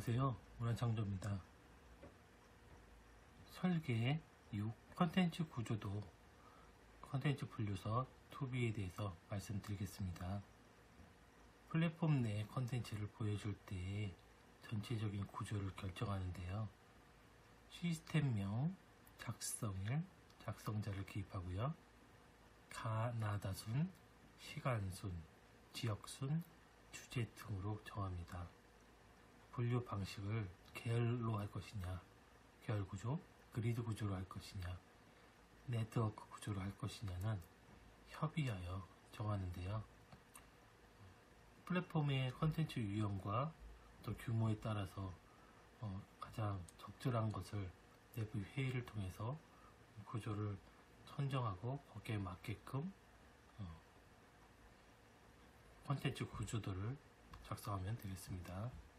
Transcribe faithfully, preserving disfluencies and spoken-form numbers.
안녕하세요. 문화창조입니다. 설계 육 컨텐츠 구조도 컨텐츠 분류서 투비에 대해서 말씀드리겠습니다. 플랫폼 내 컨텐츠를 보여줄 때 전체적인 구조를 결정하는데요. 시스템명, 작성일, 작성자를 기입하고요. 가나다순, 시간순, 지역순, 주제 등으로 정합니다. 분류 방식을 계열로 할 것이냐, 계열 구조, 그리드 구조로 할 것이냐, 네트워크 구조로 할 것이냐는 협의하여 정하는데요. 플랫폼의 컨텐츠 유형과 또 규모에 따라서 어, 가장 적절한 것을 내부 회의를 통해서 구조를 선정하고 거기에 맞게끔 어, 컨텐츠 구조들을 작성하면 되겠습니다.